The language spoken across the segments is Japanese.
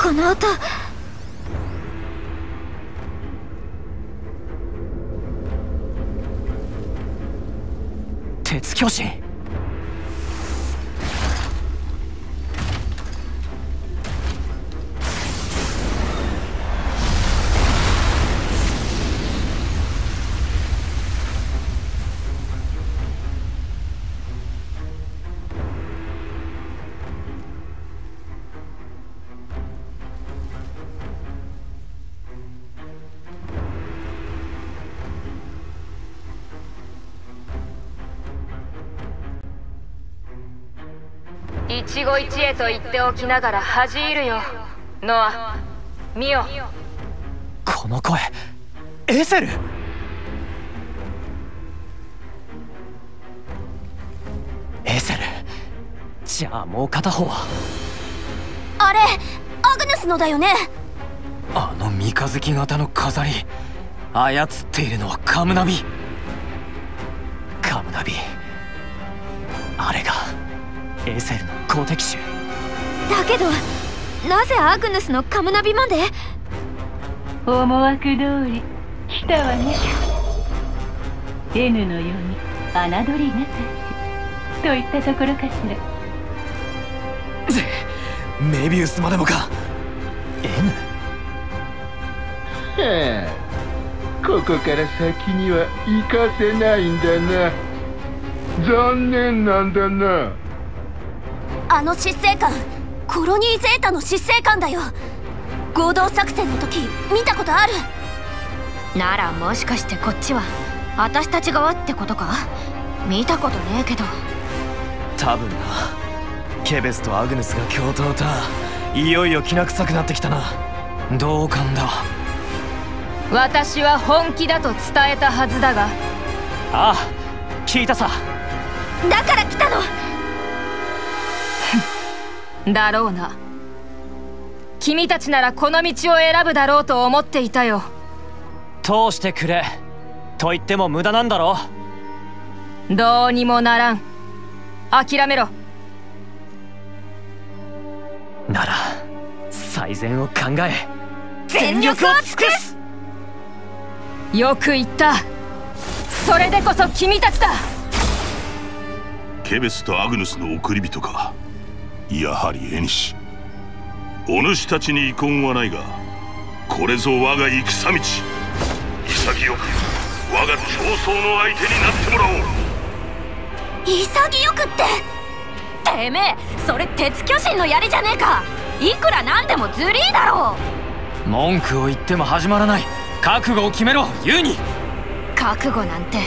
この音。 鉄巨神。 一期一会と言っておきながら恥じるよ。ノア、ミオ。 この声、エゼル。エゼル。じゃあもう片方はあれ、アグヌスのだよね。 あの三日月型の飾り、操っているのはカムナビ。カムナビ、あれがエゼルの好敵手。 だけどなぜアグヌスのカムナビまで？ 思惑通り来たわね。N のように侮りなさしといったところかしら。 メビウスまでもか。 N？ はあ、ここから先には行かせないんだな。残念なんだな。 あの執政官、コロニーゼータの執政官だよ。合同作戦の時見たことある。ならもしかしてこっちは私たち側ってことか？見たことねえけど。 多分な。ケベスとアグヌスが共闘だ。いよいよきな臭くなってきたな。同感だ。 私は本気だと伝えたはずだが。 ああ、聞いたさ。 だから来たの。 だろうな。君たちならこの道を選ぶだろうと思っていたよ。 通してくれと言っても無駄なんだろう。どうにもならん。諦めろ。 なら最善を考え全力を尽くす。 よく言った。それでこそ君たちだ。 ケベスとアグヌスの送り人か。やはりエニシ。お主たちに遺恨はないが、これぞ我が戦道。潔く我が競争の相手になってもらおう。 潔くって、てめえそれ鉄巨神の槍じゃねえか。いくらなんでもずりーだろう。文句を言っても始まらない。覚悟を決めろユーニ。 覚悟なんて、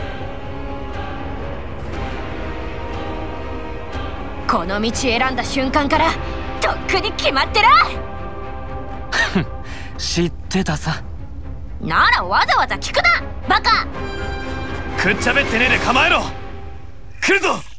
この道選んだ瞬間からとっくに決まってら。 知ってたさ。 ならわざわざ聞くなバカ。 くっちゃべってねえで構えろ。来るぞ。